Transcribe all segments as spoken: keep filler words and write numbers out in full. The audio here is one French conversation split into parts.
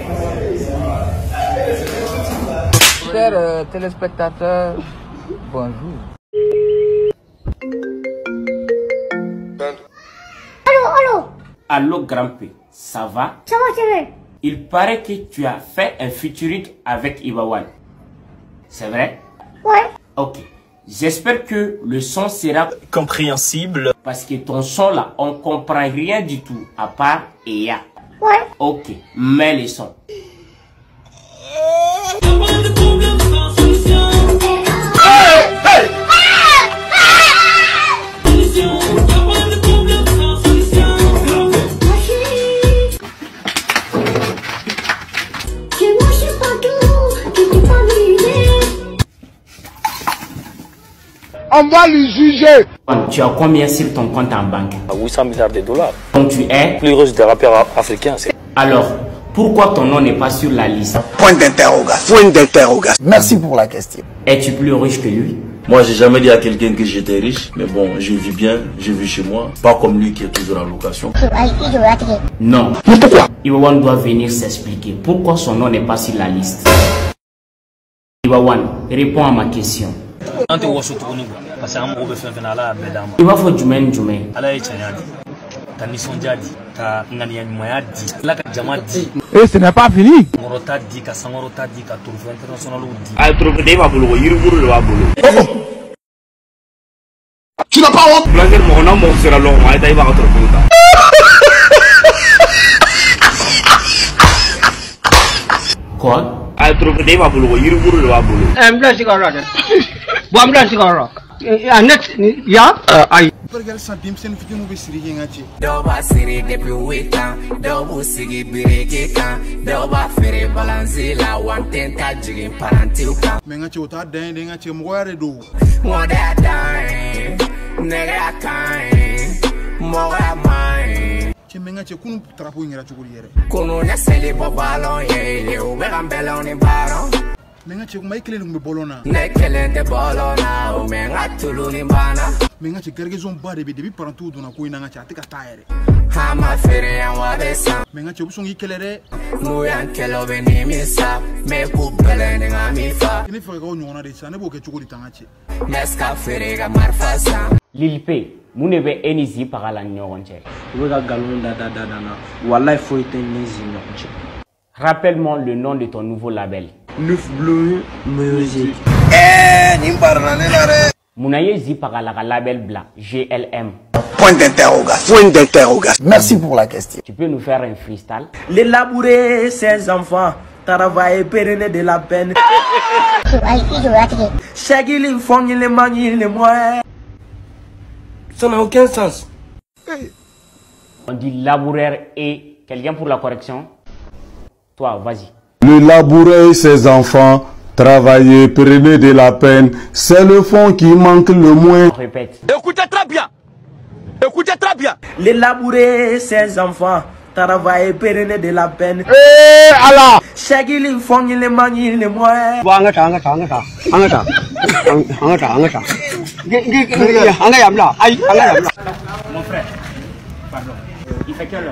Chers euh, téléspectateurs, bonjour. Allô, allô. Allô, grand-père, ça va? Ça va, c'est vrai. Il paraît que tu as fait un featuring avec Ibawan. C'est vrai? Ouais. Ok. J'espère que le son sera compréhensible. Parce que ton son là, on comprend rien du tout, à part Eya. Ouais. Ok, mets le son. On va le juger. Tu as combien sur ton compte en banque? huit cents milliards de dollars. Donc tu es Plus riche des rappeurs africains. Alors, pourquoi ton nom n'est pas sur la liste? Point d'interrogation. Point d'interrogation. Merci pour la question. Es-tu plus riche que lui? Moi, j'ai jamais dit à quelqu'un que j'étais riche, mais bon, je vis bien, je vis chez moi, pas comme lui qui est toujours en location. Non. Mais pourquoi? Ibawan doit venir s'expliquer pourquoi son nom n'est pas sur la liste. Ibawan, réponds à ma question. Quand tu vois ce tour, parce que on veut faire un ala mesdames. Il va faut du même du même. Ala est chanyadi. Ta mission jadi, ta ngania moya di, la ka jama di. Et ce n'est pas fini. Morota di, ka sangorota di, ka tour international di. Ah, trop de va bolo, yiriburu le va bolo. Tu n'as pas honte? Blaguer mon nom, mon sera long, mais il va retrouver ça. Quoi? Ah, trop de va bolo, yiriburu le va bolo. I'm blessing already. I'm blessing already. And next, yeah, I. Regarde ça, Dimsen, tu nous veux sérieux, ngati. Doba siri depuis huit ans, dobu sigi biriki kan, doba fere balansi la wanten ta jigin paranti kan. Mais ngati ota dan dan ngati mo yare do. Moda dan, nega kan, moga mai. Ci mais ngati kunu trapo ngira chukuri yere. Kunu na seli bo balon ye, le ube kan belon ni baron. Mais ngati mai kele ngbe bolona. Ne kele te bolona, o me ngatulu ni bana. Mais ngati gargaison ba de depuis parantou dona ko ina ngati atika taire. Hama fere yan wabesa. Mais ngati obuson yikelere. Mu yan kelo beni misa, me ku bele ni ngamifa. Ini fere ko nyona de sa ne bo ke chukuri tangati. Meska fere ga marfasa. Lil P, mun ne bɛ e ni Zi paga la ni ɲɔgɔn cɛ? U bɛ ka nkalon da da da da na walayi foyi tɛ ni Zi ɲɔgɔn cɛ. Rappelle-moi le nom de ton nouveau label. Neuf Blue Music. Eh, ni barna ne na re. Muna ye Zi paga la ka label bla G L M. Point d'interrogation. Point d'interrogation. Merci pour la question. Tu peux nous faire un freestyle? Les labourer ses enfants, travailler pérenner de la peine. Chaque il font les manies les moyens. Ça n'a aucun sens. On dit laboureur et quelqu'un pour la correction? Toi, vas-y. Le labourer ses enfants, travailler, prenez de la peine, c'est le fond qui manque le moins. Répète. Écoutez très bien. Écoutez très bien. Les labourer ses enfants, travailler, pérenner de la peine. Eh, Allah! Chaque il font les manies les moyens. Angata, angata, angata, angata, angata, angata. Angata yamla, aïe, angata yamla. Mon frère, pardon. Il fait quelle heure?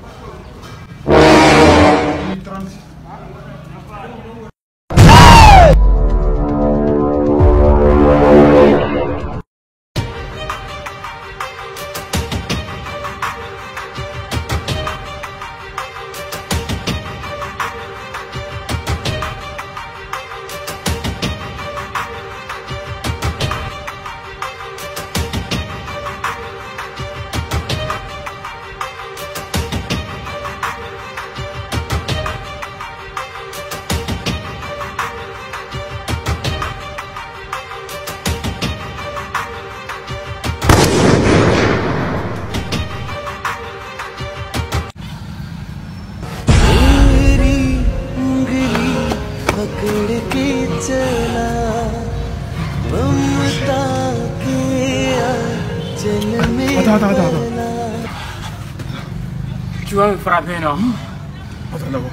Attends, attends, attends. Tu vas me frapper, non? Attends d'abord.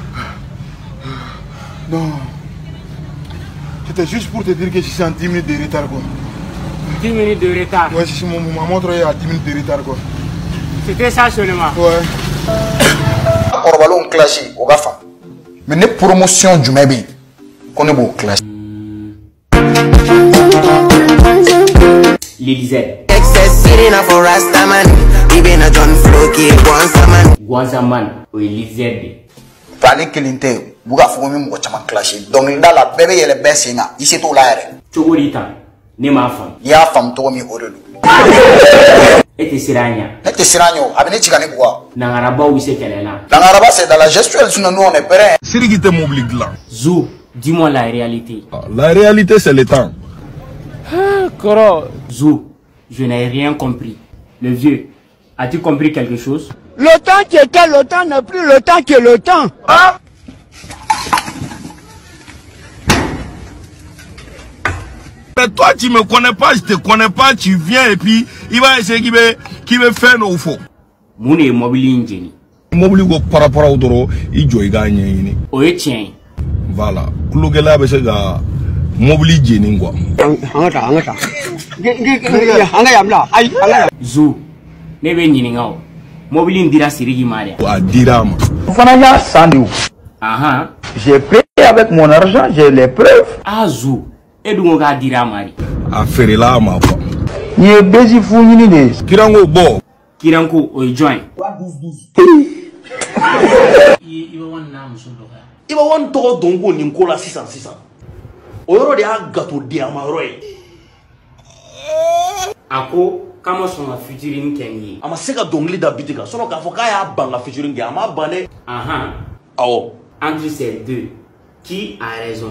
Non. C'était juste pour te dire que je suis en dix minutes de retard, quoi. dix minutes de retard? Ouais, si mon, ma montre est à dix minutes de retard, quoi. C'était ça seulement? Ouais. Orbalon classique, au gafa. Mais les promotions du Mébi, qu'on est beau classe. L'Élysée. Guazaman ou Élysée. Fallait que l'intérêt, vous avez fait un peu de clash. Donc, dans la bébé, elle est baissée. Ici, tout là. Chogorita, ne ma femme. Il y a femme, toi, mi orelu. Et te siranya. Et te siranya, avec les gars, quoi. Nangaraba ou c'est qu'elle est là. Nangaraba, c'est dans la gestuelle, sinon nous, on est prêts. C'est qui te m'oblige là. Zou, dis-moi la réalité. La réalité, c'est le temps. Ah, Koro. Zou, je n'ai rien compris. Le vieux, as-tu compris quelque chose? Le temps qui était le temps n'est plus le temps qui est le temps. Hein? Mais toi, tu me connais pas, je te connais pas, tu viens et puis il va essayer qu'il veut, qu'il veut faire nos faux. Moune est mobile ingénie. Mobile go par rapport au doro, il joue gagne. Oye tien. Voilà. Klougela bese ga mobile ingénie quoi. Angata, angata. Anga yamla, ay, anga. Zou, ne be nyiningao. Mobile indira sirigi maria. Wa dirama. Fanaya Sandu. Aha. J'ai payé avec mon argent, j'ai les preuves. Ah Zou. Edou nga dira mari. Affaire là ma foi. Ni e bezi fu ni ni. Kirango bo. Kirango o join. Iba wan na muso doga. Iba wan to dongo ni nkola six cents six cents. Oyoro de a gato de amaroy. Ako kama soma featuring kenyi. Ama seka dongli da bitika. Sono ka foka ya banga featuring ge ama bane. Aha. Awo. Entre ces deux, qui a raison?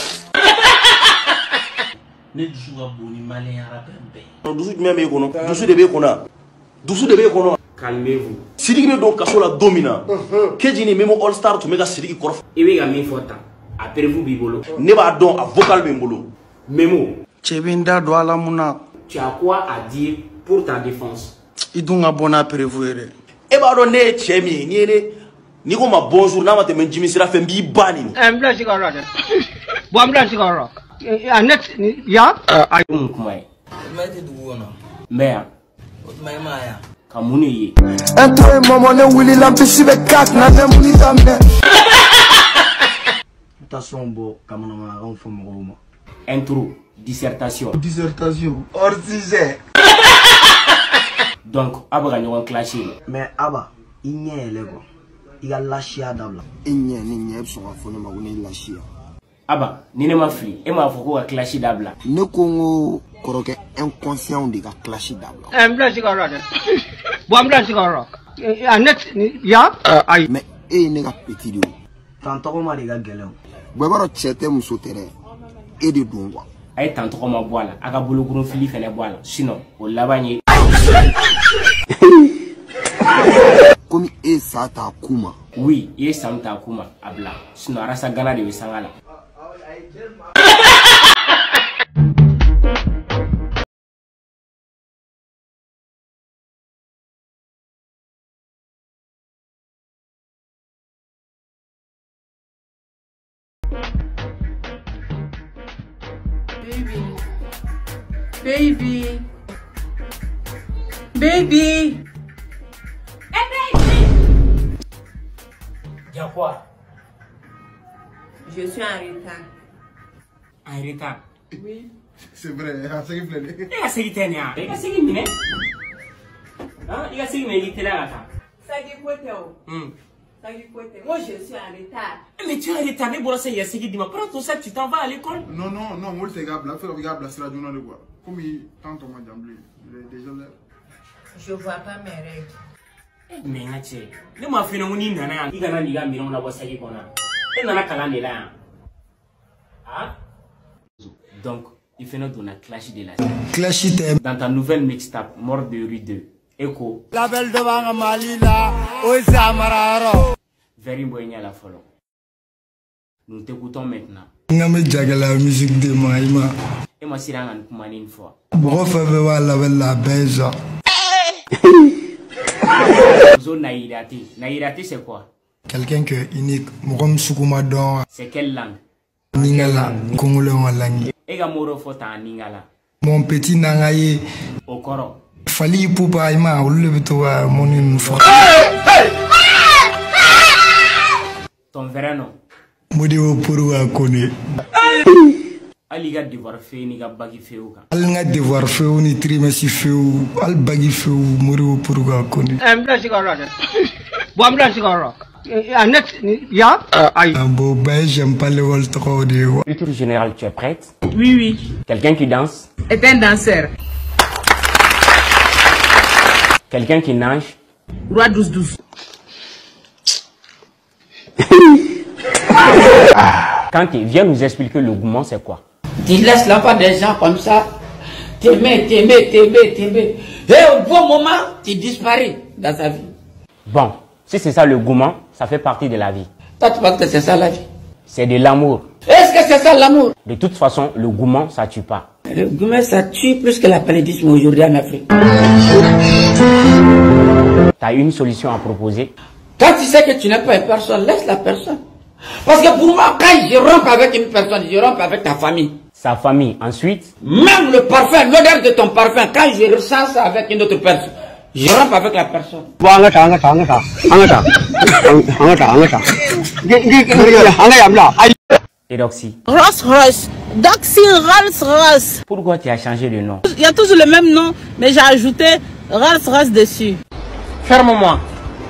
Ne dusu ka boni malien rapembe. No dusu jumɛn b'e kɔnɔ? Dusu de b'e kɔnɔ. Dusu de b'e kɔnɔ. Calmez-vous. Sidiki bɛ don kaso la don min na. Keji ni Memo All Star tun bɛ ka Sidiki kɔrɔfɔ. I bɛ ka min fɔ tan. Après vous b'i bolo. Ne b'a dɔn a vocal bɛ n bolo. Memo. Cɛ bɛ n da don a la mun na? Tu as quoi à dire pour ta défense? I dun ka bɔ n'a prévu yɛrɛ. E b'a dɔn ne ye cɛ min ye n'i ye ne n'i ko ma bonjour n'a ma tɛmɛ Jimi sira fɛ n b'i ba nin. Ɛ n bila si ka yɔrɔ dɛ. Bon n bila si ka yɔrɔ. A net ya. Ayi mun kuma ye. Ma tɛ dugu kɔnɔ. Mɛ yan. O tuma e ma yan. Ka mun de ye. Un to ye mɔmɔ ne wulila n bisi bɛ kati na ne mun daminɛ. Tasɔn bɔ kamanagan fɔ mɔgɔw ma. Intro, dissertation. Dissertation. Hors sujet. Donc a bɛ ka ɲɔgɔn clasher. Mais Aba, i ɲɛ yɛlɛ quoi. I ka lasiya dabila. I ɲɛ ni ɲɛ bɛ sɔn ka fɔ ne ma ko ne lasiya. Aba, ni ne ma fili, e m'a fɔ ko ka clasher dabila. Ne ko n ko kɔrɔkɛ inconscient de ka clasher dabila. Ɛ n bila si ka yɔrɔ dɛ. Bon n bila si ka yɔrɔ. A net ya. Ayi. Mais e ye ne ka petit de ye. Tan tɔgɔma de ka gɛlɛn. Bɔn i b'a dɔn cɛ tɛ muso tɛ dɛ. E de don quoi. A ye tan tɔgɔma bɔ a la, a ka bolokurun fili fɛnɛ bɔ a la. Sinon, o laban ye. Komi e sa t'a ku ma. Oui, i ye san t'a ku ma, a bila. Sinon, arasa gana de bɛ sanga la. Baby. Baby. Baby. Hey, baby. Y'a quoi? Je suis en retard. En retard? Oui. C'est vrai, il y a un qui plaît. Il y a ce qui t'est né. Il y a ce qui m'est. Il y a ce qui m'est dit là. Ça qui peut être. Moi je suis en retard. Mais tu es en retard, mais bon, c'est ce qui dit. Mais pour tout ça, tu t'en vas à l'école? Non, non, non, moi c'est gars, faire le gars, c'est la journée de quoi. Comme il tente on m'a jamblé. Déjà là. Je vois pas mes règles. Mais tu sais, ne m'a fait non ni nana. Il y a un gars qui m'a dit qu'on a. Et nana calane là. Ah? Donc, il fait notre clash de la. Clash dans ta nouvelle mixtape, Mort de rue deux. Echo. La belle devant Malila, Ozamararo. Very Boynia la follow. Nous t'écoutons maintenant. Ngame jagala musique de Maïma. Et moi, si on kumani une fois. Brofa vewa la bella beza. Zo naïrati. Naïrati c'est quoi? Quelqu'un que unique. Morom sukuma don. C'est quelle langue? Ningala. Congolais en langue. Ega moro fota en Ningala. Mon petit nangaye. Au Koro. Fali poupa ima ou le bitoa mon une fois. Ton vrai nom? Modéo pour à connaître. Ali ga devoir fait ni ga bagi fait ou Al nga devoir fait ou ni trimestre fait ou al bagi fait ou Modéo pour à connaître. Em la sigara. Boam la sigara. Anet ya aïe. Bon ben j'aime pas le vol trop de. Culture générale, tu es prête? Oui, oui. Quelqu'un qui danse? Est un danseur. Quelqu'un qui nage? Roi douze douze. Kanté, viens nous expliquer le gourmand, c'est quoi? Tu laisses l'enfant des gens comme ça, t'aimer, t'aimer, t'aimer, t'aimer. Et au bon moment, tu disparais dans sa vie. Bon, si c'est ça le gourmand, ça fait partie de la vie. Toi, tu penses que c'est ça la vie? C'est de l'amour. Est-ce que c'est ça l'amour? De toute façon, le gourmand, ça tue pas. Le gourmand, ça tue plus que la paludisme aujourd'hui en Afrique. T'as une solution à proposer? Quand tu sais que tu n'es pas une personne, laisse la personne. Parce que pour moi, quand je romps avec une personne, je romps avec ta famille. Sa famille, ensuite? Même le parfum, l'odeur de ton parfum, quand je ressens ça avec une autre personne, je romps avec la personne. Bon, angata, angata, angata, angata, angata, angata. Edoxy. Rolls Royce. Doxy Rolls Royce. Pourquoi tu as changé de nom? Il y a toujours le même nom, mais j'ai ajouté Rolls Royce dessus. Ferme-moi.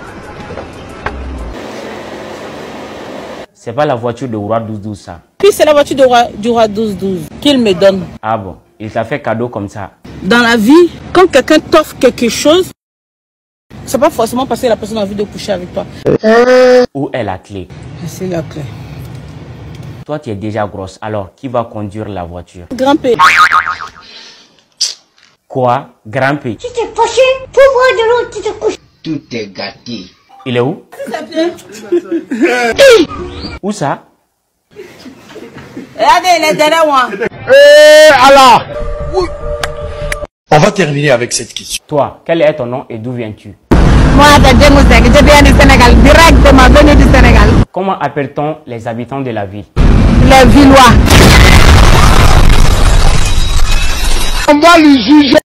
C'est pas la voiture de Roi douze douze ça. Puis c'est la voiture de roi, du Roi douze douze qu'il me donne. Ah bon, il t'a fait cadeau comme ça. Dans la vie, quand quelqu'un t'offre quelque chose, c'est pas forcément parce que la personne a envie de coucher avec toi. Où est la clé? C'est la clé. Toi tu es déjà grosse, alors qui va conduire la voiture? Grand P. Quoi? Grand P? Tu t'es fâché pour boire de l'eau, tu te couches. Tout est gâté. Il est où? Où ça? Regardez, il est derrière moi. Eh, Allah! On va terminer avec cette question. Toi, quel est ton nom et d'où viens-tu? Moi, c'est Djemousek, je viens du Sénégal, directement venu du Sénégal. Comment appelle-t-on les habitants de la ville? Les Villois. On va le juger.